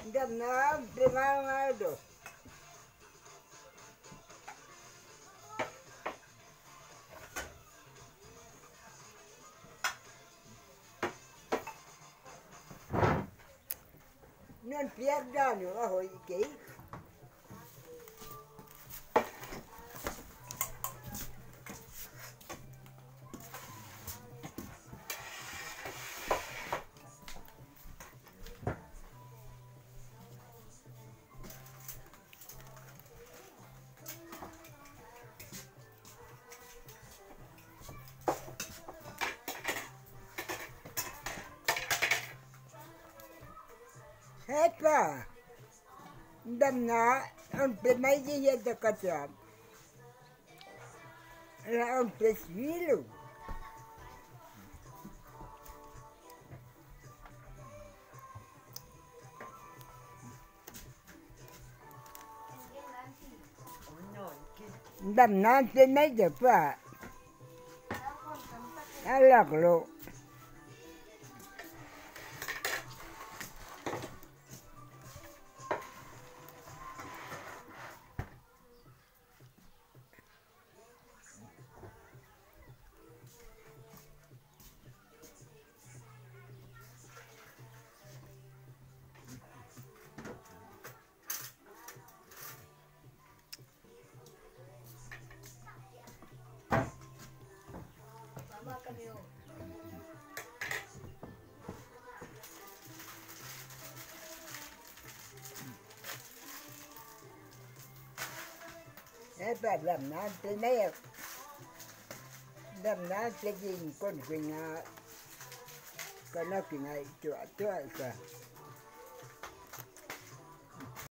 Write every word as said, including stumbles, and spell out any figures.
đâm nó prima mai được nên biết ra nữa hồi kỹ hết rồi đâm nó ông bị mấy cái gì đó có chọn là ông bị suy luôn đâm nó trên mấy giờ qua nó lọt lộ hết rồi làm nó trên đây đâm nó trên gì con quỳnh con nó quỳnh này chuột chuột cả